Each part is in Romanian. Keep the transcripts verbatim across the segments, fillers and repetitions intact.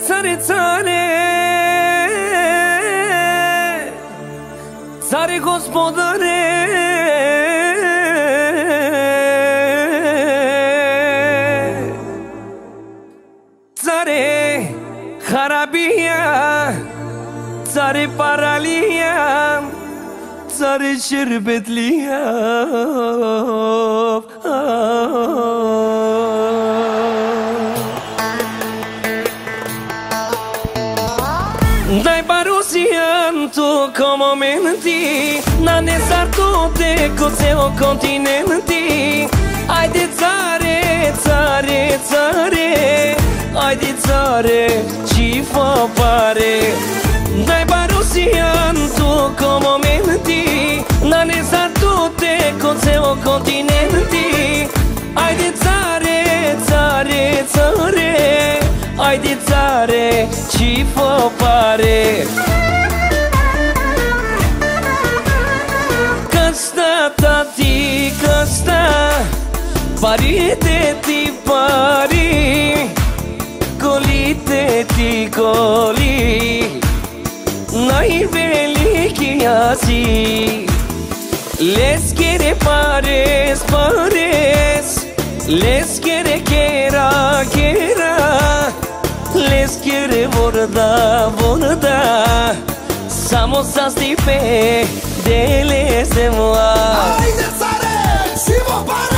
țare, țare, țare gospodare, țare harabia, țare paralia, țare șerbetlia. Dai Barusian tu comomenti, na ne sartute cose o continenti. Ai de țare, țare, țare, ai de țare, ci fa pare. Dai Barusian tu comomenti, na ne sartute cose o continenti. Ai de țare, țare, țare, ai de țare, ci fa pare. Căsta tati, căsta, parite ti pari, colite ti coli, n-ai veliki asi. Les quiere pares, pares, les quiere quiera, quiera, les quiere borda, borda. Samo sa stipe de les de moi. Ai de țare, si vă pare!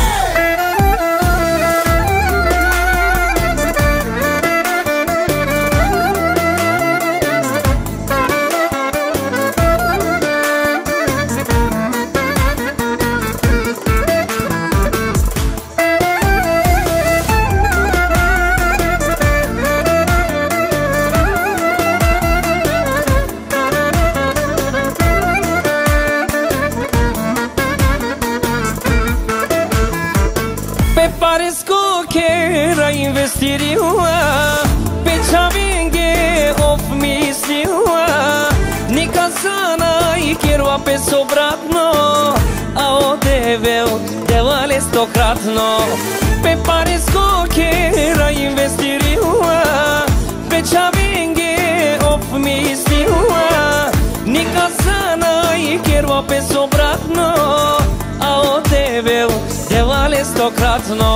Paresco che era investiriua, pe chavenge of misiua, ni casana i quiero pe sobratno, a o deveu de aristocratno. Pe Paresco che era investiriua, pe chavenge of misiua, ni casana i quiero pe sobratno, a o deveu de aristocratno.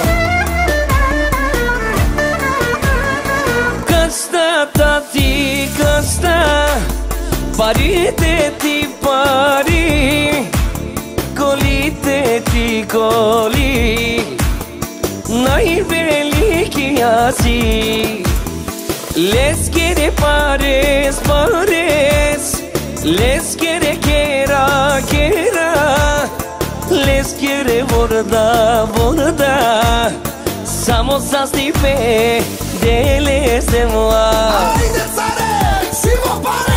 Căsta tati, căsta, parite ti pari, colite ti coli, n-ai veliki asi. Les quiere pares, pares, les quiere quiera, quiera, les quiere borda, borda. Samo sa stipe de les de moi. Ai de țare, si vă pare!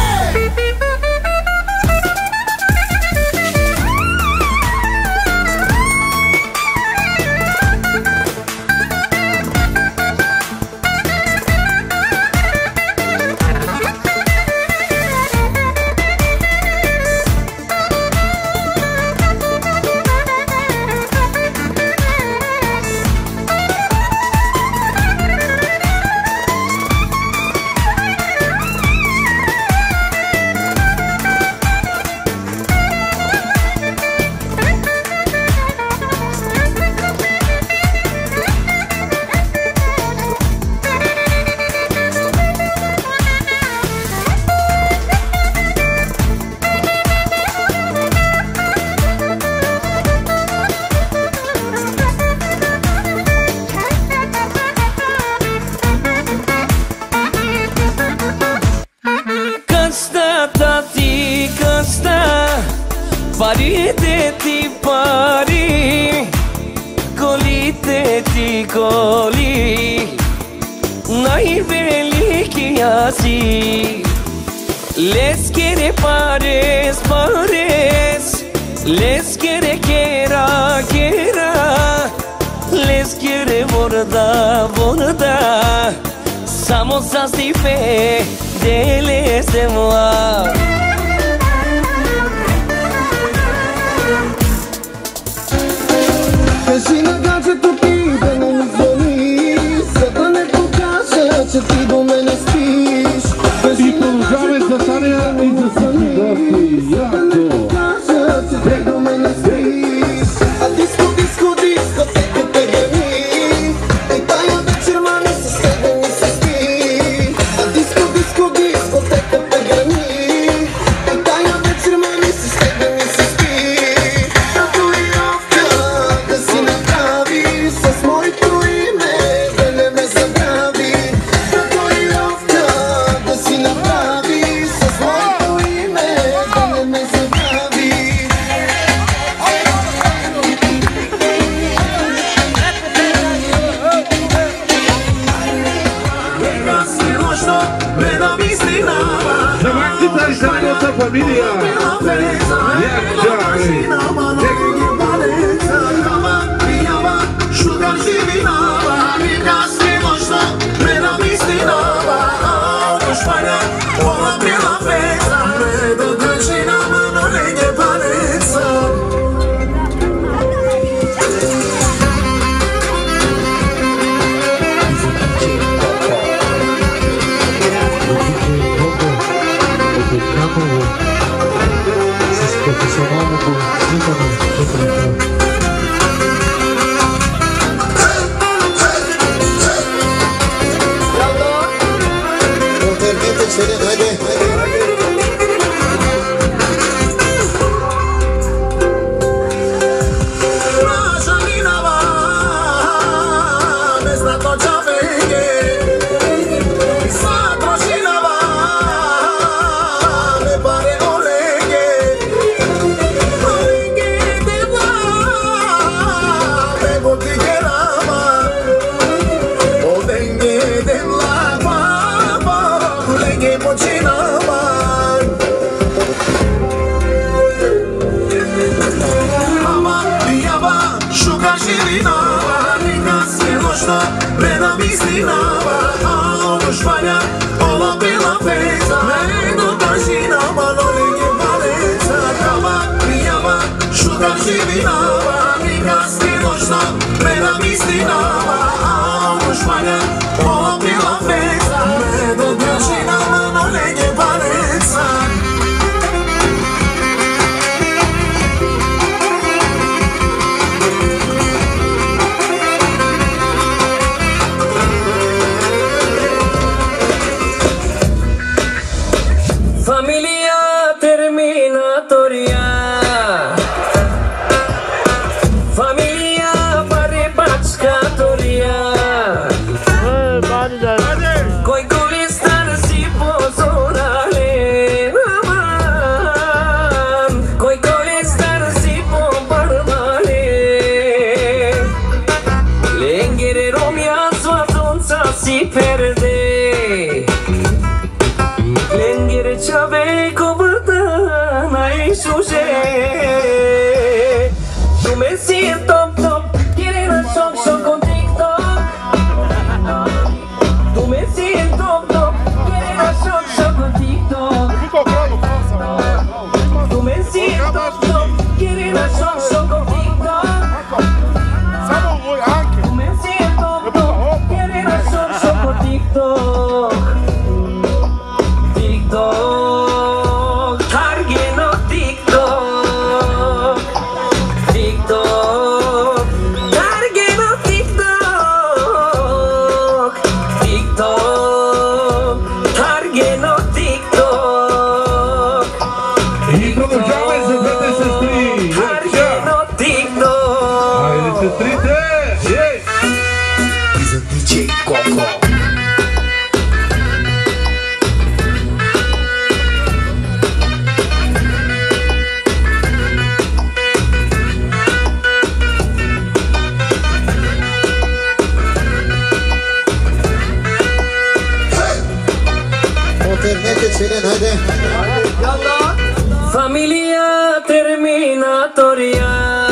Parite ti pari, colite ti coli, n-ai veliki asi. Les quiere pares, pares, les quiere quiera, quiera, les quiere borda, borda. Samo sa stipe de les de moi. Vicina casa tu pide non mi fuori, se non è tu casa, c'è ti do me ne Plena mistinava. Davanti dai sta nostra famiglia. Familia terminatoria,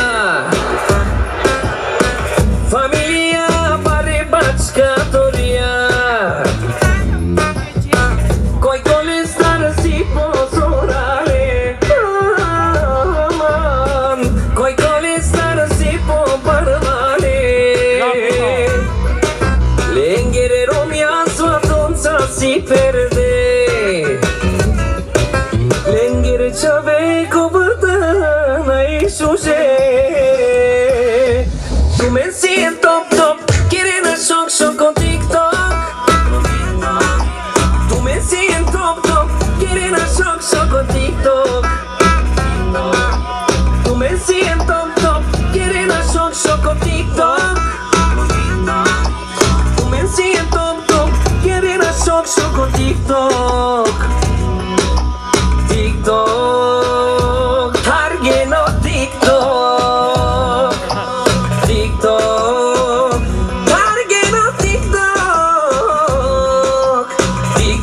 familia parebachkatoria, coi colestar si posorale, coi colestar si poparmale, lengere romia svatonza si perde. Tu me siento top top, quieren a shock shock con TikTok. Tu me siento top top, quieren a shock shock con TikTok. Tu me siento top top, quieren a shock shock con TikTok. Tu me siento top top, quieren a shock shock con TikTok. TikTok, target no TikTok. TikTok, target no TikTok.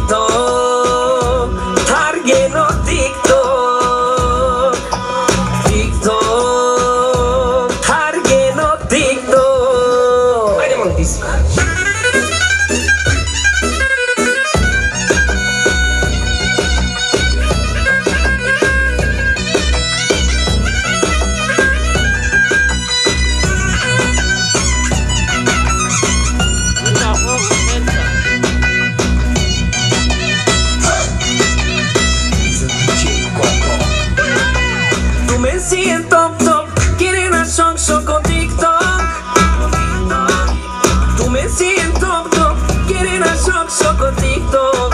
shok o TikTok.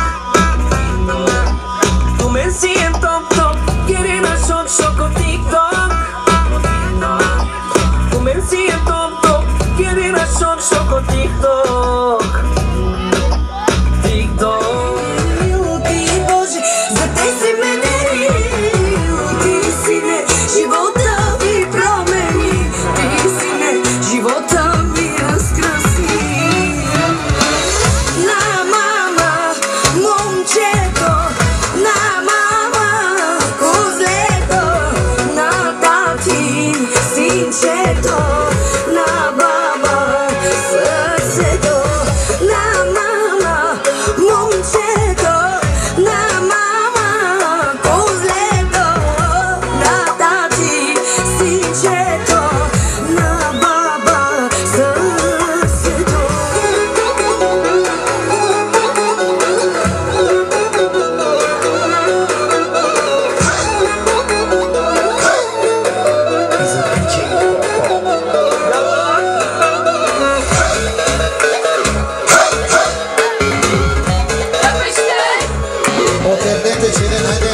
Tu me siento top top, quiere na shok shok o TikTok. Tu me siento top top, quiere na shok shok o TikTok. TikTok. Ti Bože, za te si me daril, ti si me života mi promeni, ti si me života mi raskrasi. Na mama, momčeto, na mama, kozleto, na tati, sinčeto, na baba, srceto, na mama, momčeto, na mama, kozleto, na tati, sinčeto, na baba, srceto. Oternete çelen hadi.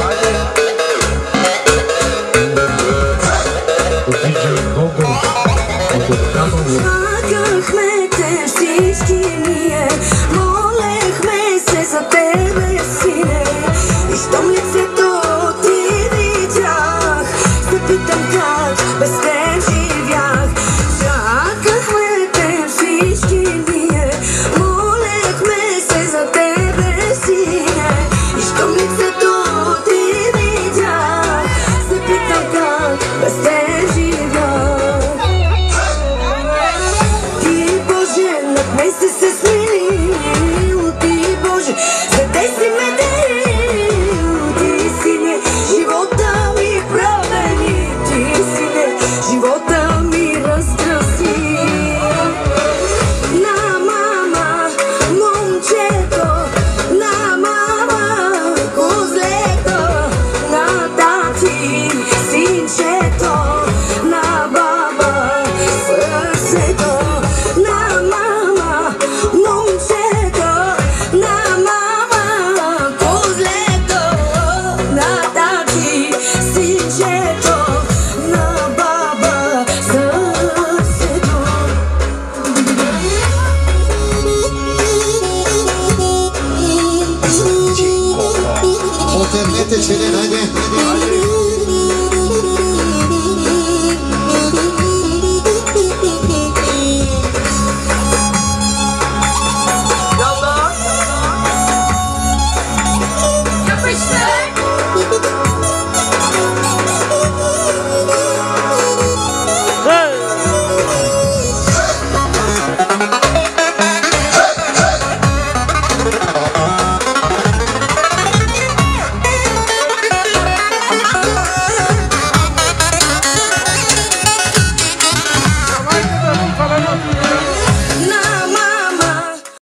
Плакахме те всички ние, молехме се за тебе, сине. И щом лицето ти видях, се питам как без теб живях. Чакахме те всички ние, молехме се за тебе, сине. И щом лицето ти видях, се питам как без теб живях. Ти Боже, над мен си се смилил, ти Боже, за те си ме дарил, ти си не живота ми промени, ти си не живота ми разкраси. На мама, момчето, на мама, козлето, на тати, синчето, на баба, сърцето. На мама, момчето, на мама, козлето, на тати, синчето, на баба, сърцето. Oternete çelen hadi.